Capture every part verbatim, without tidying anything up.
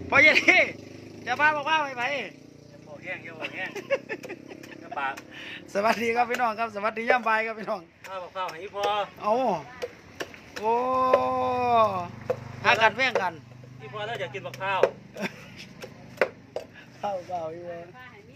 พอเย็นนี่จะพาบอกว่าไปไปบอกแห้งเยอะบอกแห้งกระปากสวัสดีครับพี่น้องครับสวัสดีย่ำใบครับพี่น้องข้าวบอกข้าวให้พอเอาโอ้หากันแย่งกันพี่พอแล้วอยากกินบักข้าวข้าวเปล่าอีกแล้ว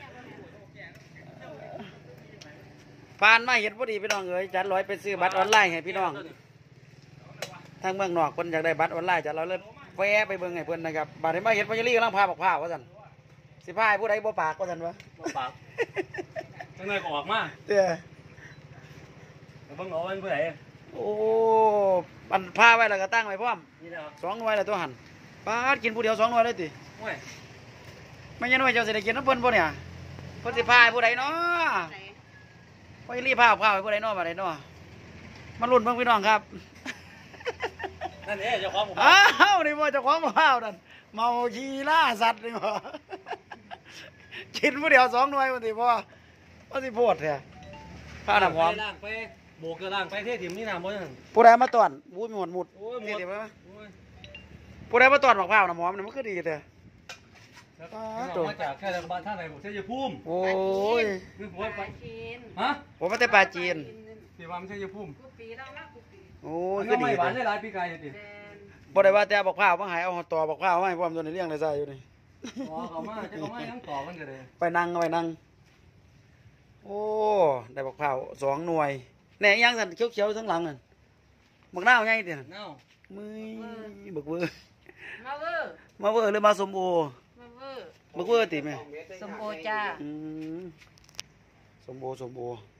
ผ่านมาเห็นพอดีพี่น้องเอ๋ยจัดร้อยไปซื้อบัตรออนไลน์ให้พี่น้องทางเมืองนอกคนอยากได้บัตรออนไลน์จัดเราเลยแวะไปเบิ่งให้เพื่อนนะครับบัตรที่มาเห็นพญาลีกำลังพาบอกผ้าว่าสันสิพายผู้ใดบ่ปากว่าสันวะบ่ปากจังเลยก็ออกมาเตี้ยเบิ่งเอาเป็นผู้ใดโอ้มันพาไว้แล้วก็ตั้งไว้พร้อมสองหน่วยแล้วตัวหันป้ากินผู้เดียวสองหน่วยเลยติไม่ยันหน่วยเจ้าเสด็จกินน้ำเพิ่นบ่เนี่ยเพิ่นสิพายผู้ใดเนาะพญาลีพาผ้าไว้ผู้ใดเนาะบ่ได้เนาะมาลุ้นเบิ่งพี่น้องครับนั่นเองเจ้าของอ้าวนี่บ่เจ้าของผ้านั่นเมาขี้ล่าสัตว์นี่บ่กินผู้เดียวสองหน่วยมันสิบ่มันสิโพดแท้ผ้าหนักหอมล่างไปโบกจะล่างไปเทถิ่มนี่น้ำบ่นั่นผู้ใดมาตอนบูมีหมดหมุดเทถิ่มไหมผู้ใดมาตอนบอกผ้าหนักหอมนี่มันก็ดีแท้มาจากแค่บ้านท่าไหนผมเชียภูมิโอ้ยคือผมไปฮะผมมาแต่ปลาจีนปีวันเชียภูมิโอ้ยคือดีหวานได้หลายปีไกลดิบ่ได้ว่าแต่บอกผ้าว่าหายเอาต่อบอกผ้าว่าให้พร้อมตัวในเรื่องในใจอยู่นี่อ๋อเขามาจะเขามาทั้งต่อมันกันเลยไปนั่งไปนั่งโอ้ได้บอกผ้าสองหน่วยแหน่ยังสั่นเขียวๆทั้งหลังนั่นบักหน้าไงเดี๋ยวน้ามือบักเวอร์มาเวอร์มาเวอร์หรือมาสมโอมาเวอร์บักเวอร์ติไหมสมโอจ้าสมโอสมโอ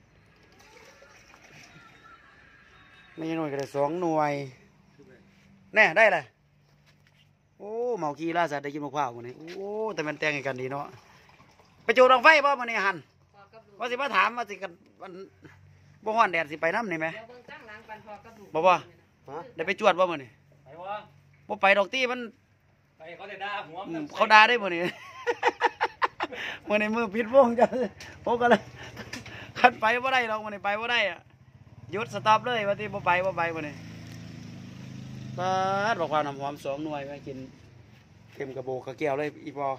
ไม่ใช่หน่วยก็ได้สองหน่วยแน่ได้เลยโอ้เมาขี้ล่าสัตว์ได้กินมะพร้าวมันนี่โอ้แต่มันแต่งกันดีเนาะไปจูดดองไฟป่ะมันนี่หันว่าสิมาถามว่าสิกันมันบ่ฮ้อนแดดสิไปน้ำนี่ไหมบ่บ่ได้ไปจวดป่ะมันนี่ไปวะบ่ไปดอกตี้มันไปเขาจะด่าหัวเขาด่าได้มันนี่มันนี่มือปิดวงจังโอ้ก็เลยขันไปบ่ได้หรอกมันนี่ไปบ่ได้อะหยุดสต็อปเลยว่าที่บ่ไปบ่ไปมันนี่ปาดบอกว่าน้ำหอมสองหน่วยไปกินเค็มกระโบกกระเกียวเลยอีปอ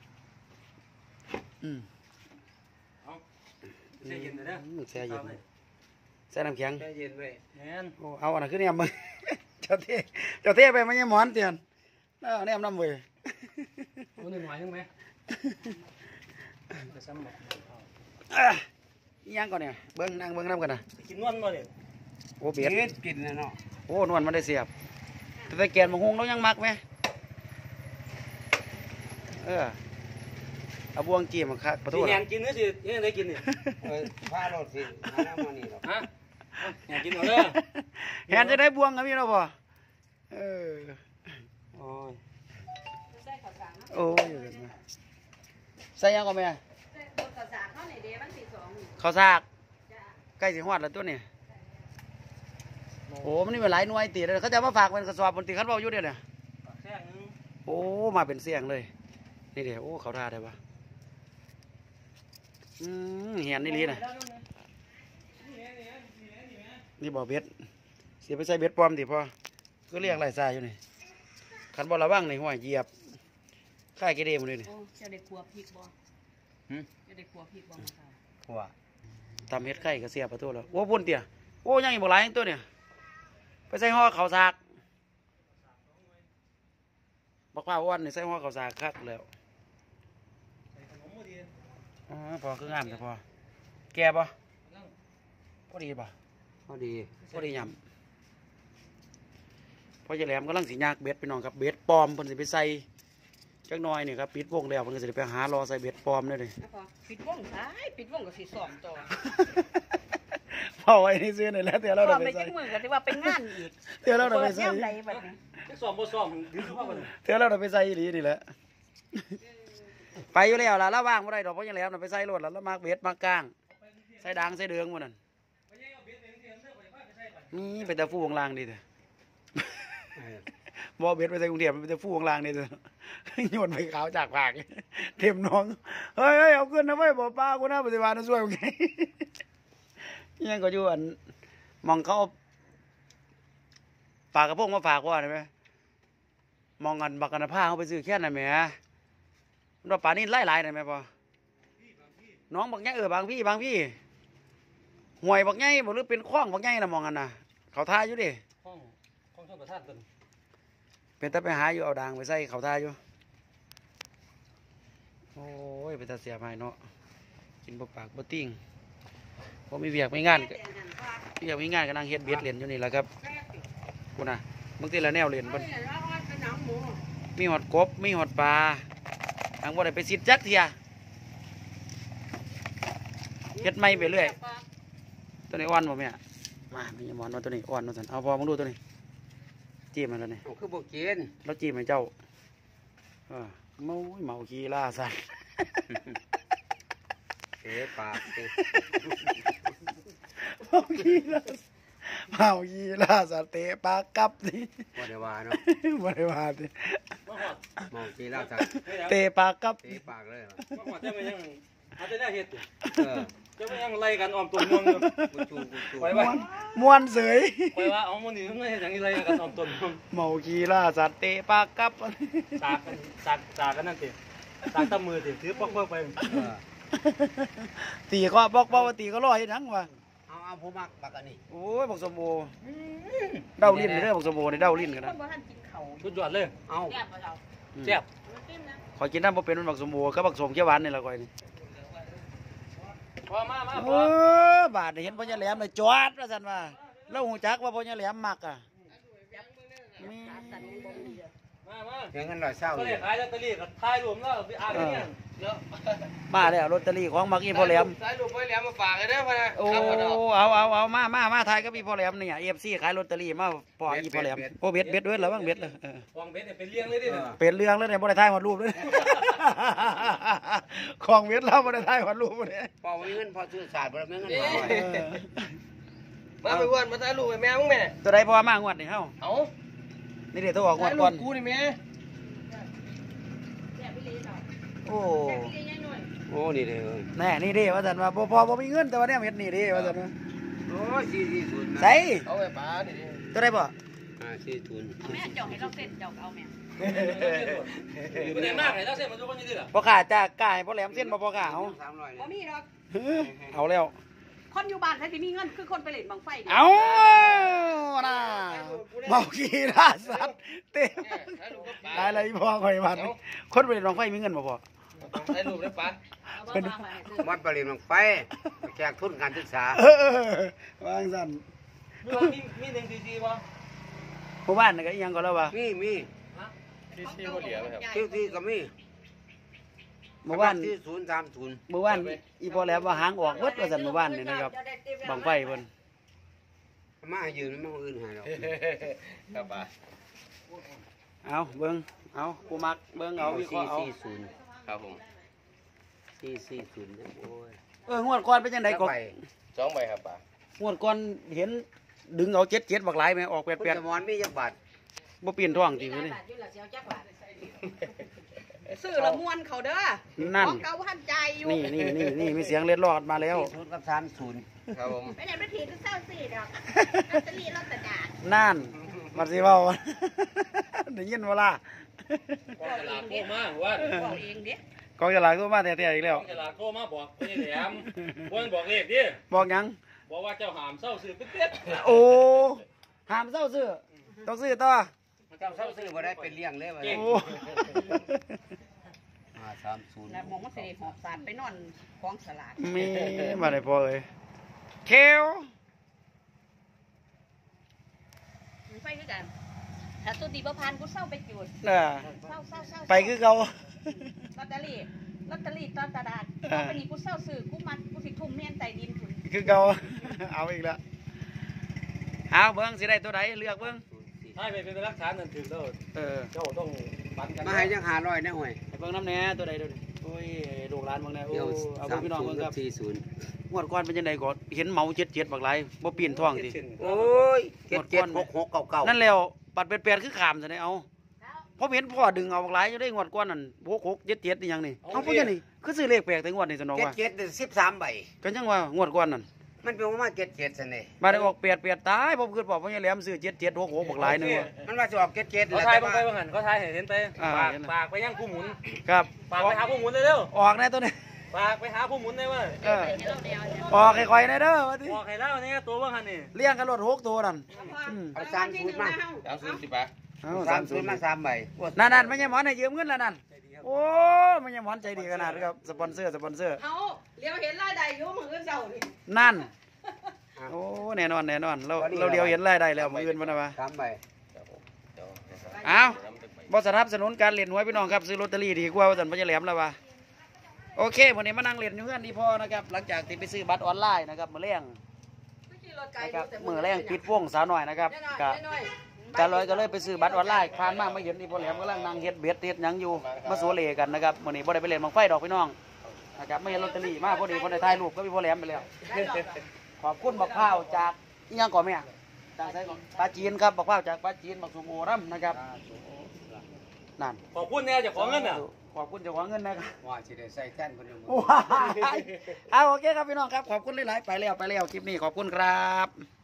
อืมแช่เย็นเลยนะแช่เย็นแช่น้ำแข็งแช่เย็นเลยแน่นโอ้เอาอันนั้นขึ้นเนี่ยมึงเจ้าเท่เจ้าเท่ไปมันยังหมอนเตียนเออเนี่ยน้ำเว้ยโอ้หนึ่งหน่อยยังไหมยังก่อนเนี่ยเบิ้งนั่งเบิ้งน้ำกันนะกินนวลมาเลยโอ้เบียดกินเลยเนาะโอ้นวลมันได้เสียบแต่แกนมังหงเรายังมักไหมเออเอาบวงจีมันคักประตูแหนกินนี่สิยังได้กินนี่พาเราสิหาน้ำมันนี่หรอฮะแหนกินหมดเลยแหนจะได้บวงครับพี่เราพอเออโอ้ยโอ้ยใส่ยังก็แม่ข้าวซากใกล้สิหอดแล้วตัวนี้โอ้มันนี่เป็นหลายหน่วยตีเลยเขาจะมาฝากเป็นกระสอบบนตีขันเบาอยู่เดียวเนี่ยโอ้มาเป็นเสียงเลยนี่เดี๋ยวโอ้เขาท่าได้ปะอืมเห็นนี่ลีนะนี่บ่อเบ็ดเสียไปใส่เบ็ดปลอมดิพ่อก็เรียกไรทรายอยู่นี่ขันบอลระวังในหัวเหยียบค่ายกิเลสมันเลยนี่จะได้ขัวพริกบ่จะได้ขัวพริกบ่มาค่ะขัวทำเฮ็ดไข่ก็เสียประตูแล้วโอ้ปุ่นเตี่ยโอ้ยังอีกบ่หลายตัวเนี่ยไปใส่ห่อข้าวสากบักว่าวันนี่ใส่ห่อข้าวสากคักแล้วอ๋อพอคืองามแต่พอแก่ปะพอดีปะพอดีพอดียำพอจะแหลมก็ลังสียากเบ็ดไปน้องครับเบ็ดปลอมเพิ่นสิไปใส่จักหน่อยนี่ครับปิดวงแล้วเพิ่นก็สิไปหารอใส่เบ็ดปลอมได้เลยปิดวงใช่ปิดวงก็สิสอมต่อพอไว้นี่ซื้อหน่อยแล้วเดี๋ยวเราไปใส่มือก็ที่ว่าเป็นงานอีกเดี๋ยวเราไปใส่สอมบ่สอมเดี๋ยวเราไปใส่อีหลีนี่แหละไปอยู่แล้วล่ะแล้วว่างเมื่อไรดอกเพราะยังแล้วไปใส่รถแล้วแล้วมากเบ็ดมากก้างใส่ด่างใส่เดืองมันนั่นนี่ไปแต่ฟูของลางดีเถอะบอเบ็ดไปใส่กรุงเทพไปแต่ฟูของลางดีเถอะโยนไปขาวจากปากเทมน้องเฮ้ยเอาขึ้นนะเว้ยบอกป้ากูน่าปฏิบัตินะช่วยโอเคยังก็อยู่อันมองเขาปากกระพงมาฝากว่าใช่ไหมมองกันบักกันผ้าเขาไปซื้อแค่นั้นแหมมันว่าป่านี้ไล่หลายๆนะแม่ปอน้องบักใหญ่เออบางพี่บางพี่ห่วยบักใหญ่บ่หรือเป็นคล้องบักใหญ่นะมองกันนะเขาท่าอยู่ดิห้องห้องชนประทานต้นเป็นแต่ไปหาอยู่เอาด่างไปใส่เขาท่าอยู่โอ้ยเป็นตาเสียหายเนาะกินบ่ปากบ่ติ้งพอมีเวียกไม่งานก็เวียกไม่งานก็นั่งเฮ็ดเบ็ดเล่นอยู่นี่แหละครับกูน่ะบางทีละแนวเล่นเพิ่นมีหอดกบมีหอดปลาทางบ่ได้ไปสิจักเทียเฮ็ดไม่ไปเรื่อยตัวนี้อ่อนบ่แม่มามีหมอนว่าตัวนี้อ่อนว่าซั่นเอาพอมึงดูตัวนี้จิ้มมันแล้วนี่เอาคือบ่กินแล้วจิ้มให้เจ้าเออเมาเมาขี้ล่าสัตว์เอ๋ปากสิเมาขี้ล่าเมาขี้ล่าสัตว์เตะปากกลับนี่บ่ได้ว่าเนาะบ่ได้ว่าดิมาหอดมองกีฬาจักเตะปากกลับเตะปากเลยเหรอมาหอดจะไม่ยังอาจจะได้เห็ดอยู่เออจะไม่ยังไล่กันออมตัวเมืองอยู่กูจูกูจูไปมว่าวนมวนเสยไปว่าเอามันนี่ไม่อย่างนี้ไล่กันออมตัวเมืองเมาขี้ล่าสัตว์เตะปากกลับตากกันตากตากกันนั่นสิตากตะมือสิถือป๊อกป๊อกไปเออตีก็บอกบอกว่าตีก็รอเฮ็ดหยังวะเอาเอาผู้มักบักอันนี้โอ้ยบักสมโอเดาลิ้นเด้อบักสมโอนี่เดาลิ้นกันคนะนบ่ทันกินเขาสุดยอดเลยเอาแซ่บบ่เราแซ่บขอยกินน้ำบ่เป็นมันบักสมโอกับบักสมเขียวหวานนี่ล่ะก่อยนี่พอมามาพโอ้อบาดนี่เห็นพ่อใหญ่แหลมเลยจอดว่าซั่นว่าแล้วฮู้จักว่าพ่อใหญ่แหลมมักอ่ะมีมามาเดี๋ยวเงินร้อยเศร้าก็เลเลย ยขายลอตเตอรี่กับท้ายรวมแล้วไปอ่านเนี่ยเดี๋ยวมาแล้วลอตเตอรี่ของมักอีพ่อแหลมท้ายรวมไปแล้วมาฝากเลยเด้อพ่อนะโอ้เอาเอาเอามามามาทายกับอีพ่อแหลมนี่อ่ะ เอฟ ซี ขายลอตเตอรี่มาปออีพ่อแหลมโอ้เบ็ดเบ็ดเด้อแล้วบ้างเบ็ดเลยเออวางเบ็ดเนี่ยเป็นเลี้ยงเลยดิเนี่ยเป็นเรื่องแล้วเนี่ยบ่ได้ถ่ายฮอดรูปเลย ของเบ็ดเราบ่ได้ถ่ายฮอดรูปบ่ได้พอมีเงินพอซื้อศาสตร์บ่ได้มีเงินเอหาไว้อมาไปวันมาถ่ายรูปไปแม่มึงแม่ตัวใดพอมางวดนี่เฮาเอานี่เดี๋ยวตัวออกงวถ่าดยรูก่อปนกูนี่แม่แซ่บอีหลีเนาะโอ้แซ่บอีหลียังหน่อยโอ้นี่เด้อแน่นี่เด้ว่าซั่นว่าบ่พอบ่มีเงินแต่ว่าเนี่ยเฮ็ดนี่เด้ว่าซั่นว่าโอ้ยสี่สี่ศูนย์นะใส่เอาไปป้าดิตัวใดบ่อ่าสี่ศูนย์เอาแม่เจ้าให้เราเส้นเจ้าก็เอาแม่ไม่ได้มากเลยถ้าเส้นมันทุกคนนี่ดิล่ะบ่กล้าจ้ากล้าให้พ่อแหลมเส้นบ่บ่กล้าเอาสามร้อยบ่เนี่ยมีดอกเอาแล้วคนอยู่บ้านใครสิมีเงินคือคนไปเล่นบังไฟนี่เอาน่ะเมาขี้ล่าสัตว์เต็มได้อะไรพ่อข่อยมันคนไปเล่นรองไฟมีเงินบ่พอถ่ายรูปได้ป้าเอาบ่วางไว้ให้ซื้อวัดปริมาณไฟแจกทุนการศึกษาเออวางสั่นมีมีหนึ่งซีซีป่ะหมู่บ้านนี่ก็อีหยังก็แล้วว่ามีมีซีซีก็เหลือไหมครับที่ที่ก็มีหมู่บ้านที่ศูนย์สามศูนย์หมู่บ้านอีพอแหลมว่าหางออกเบิดว่าซั่นหมู่บ้านนี่นะครับบังไฟเพิ่นมาให้ยืนไม่มาอื่นให้หรอกครับป้าเอาเบิ่งเอากูมักเบิ่งเอาวิเคราะห์เอาสี่ศูนย์ครับผมสี่สี่ศูนย์โอ้ยเอองวดก่อนเป็นจังไดก็ใบสองใบครับป้างวดก่อนเห็นดึงเอาเจ็ดเจ็ดบักหลายแม่ออกแปดคุณแปดจะมอนมีจักบาทบ่เปลี่ยนท้องติมื้อนี้ซื้อละม่วนเขาเด้อนั่นของเก่าพันใจอยู่นี่นี่นี่นี่มีเสียงเล็ดรอดมาแล้วสี่ศูนย์กับสามศูนย์ครับผมไปไหนมาถีก็เศร้าสิดอกลอตเตอรี่ลอตเตอรี่นั่นมาสิเว้า ได้ยินบ่ล่ะกองฉลากโทรมาว่าบอกเองเด้กองฉลากโทรมาแท้ๆอีกแล้วกองฉลากโทรมาบอกคนนี้แหลมคนบอกเลขดิบอกหยังบอกว่าเจ้าหามเศร้าซื้อเป็ดเป็ดโอ้ห้ามเศร้าซื้อต้องซื้อต่อเจ้าเศร้าซื้อมาได้เป็นเลี้ยงเลยมาโอ้อ่าสามศูนย์แล้วมองว่าสิได้หอบสารไปนอนกองสลากมีมาได้พอเลยเคลมันไปคือกันถ้าตัวดีบ่ผ่านกูเศร้าไปจุดน่ะเศร้าเศร้าเศร้าไปคือเก่าลอตเตอรี่ลอตเตอรี่ตอนตลาดอ่าเอาไปนี่กูเศร้าซื้อกูมัดกูสิทุ่มแม่นใต้ดินพุ่นคือเก่า เอาอีกแล้วเอาเบิ้งสิได้ตัวใดเลือกเบิ้งใช่ไปเป็นรักฐานนั่นถึงแล้วเออเจ้าต้องปันกันมาให้ยังหาร้อยนะห่วยให้เบิ้งน้ำแหน่ตัวใดตัวใดโอ้ยลูกหลานเบิ้งแหน่โอ้เดี๋ยวเอาสาเบิ้งมพี่น้องศูนเบิ้งย์คกัรับบ สี่ศูนย์งวดก่อนเป็นยังไงก่อนเห็นเหมาเจ็ดเจ็ดบักหลายบ่ปีนท้องติโอ้ยเจ็ดเจ็ดหกหกเก้าเก้านั่นแล้วปัดเป็นแปดคือขามซะได้เอาเพราะเห็นพ่อดึงเอาบักหลายอยู่ได้งวดก่อนนั่นหกหกเจ็ดเจ็ดนี่หยังนี่เอาเพิ่นจังนี่คือซื้อเลขแปลกแต่งวดนี่สนองเจ็ดว่าเจ็ดสิบสามใบก็ยังว่างวดก่อนนั่นมันเป็นว่าเจ็ดเจ็ดสินี่มาได้ออกเปียดเปียดตายผมคือบอกว่าแหลมซื้อเจ็ดเจ็ดหกหกบักหลายหนึงว่ะมันว่าจะออกเจ็ดเจ็ดเขาแล้วทายแต่ลงว่าไปว่าหันเขาทายเห็นไปปากปากไปย่างผู้หมุนครับปากไปหาผู้หมุนเลยเร็วออกแน่ตัวนี้ปากไปหาผู้หมุนเลยเว้ยเออให้เราเดียวเนี่ยออกค่อยๆแน่เด้อว่าติบอกให้แล้วนี่ตัวว่าหันนี่เลี้ยงกันรถหกตัวนั่นอืมเอาสามศูนย์มาสามศูนย์สิบบาทเอาสาสาม มศูศูนนย์ย์มาสามใบนั่นนั่นไม่ใช่หมอนให้ยืมเงินแล้วนั่นโอ้ไม่ใช่หมอนใจดีขนาดนี้ครับสปอนเซอร์สปอนเซอร์เอาเลี้ยวเห็นรายได้อยู่มือเจ้านี่นั่นโอ้แน่นอนแน่นอนเราเราเดียวเห็นรายได้แล้วมืออื่นมันนะวะสามใบเอาบสนับสนุนการเล่นหวยพี่น้องครับซื้อลอตเตอรี่ดีกว่าว่าสันพญาแหลมแล้ววะโอเควันนี้มานั่งเล่นอยู่เพื่อนนี่พอนะครับหลังจากที่ไปซื้อบัตรออนไลน์นะครับมือแรงนะครับมือแรงปิดวงสาวหน่อยนะครับกับน้อยจาลอยก็เลยไปซื้อบัตรออนไลน์ผ่านมาไม่เห็นนี่พอแหลมกำลังนั่งเฮ็ดเบ็ดเฮ็ดหยังอยู่มาสัวเลกันนะครับวันนี้บ่ได้ไปเล่นบังไฟดอกพี่น้องนะครับไม่เห็นลอตเตอรี่มาพอดีพอได้ถ่ายรูปก็มีพอแหลมไปแล้ว ขอบคุณบักพร้าวจากอิหยังก่อนแม่จากไสก่อนปลาจีนครับบักพร้าวจากปลาจีนบักสุโมน้ำนะครับนั่นขอบคุณเนี่ยเจ้าของเงินน่ะขอบคุณเจ้าของเงินนะครับว่าสิได้ใส่แท่นคนหนึงว้ายเอาโอเคครับพี่น้องครับขอบคุณหลายๆไปแล้วไปแล้วคลิปนี้ขอบคุณครับ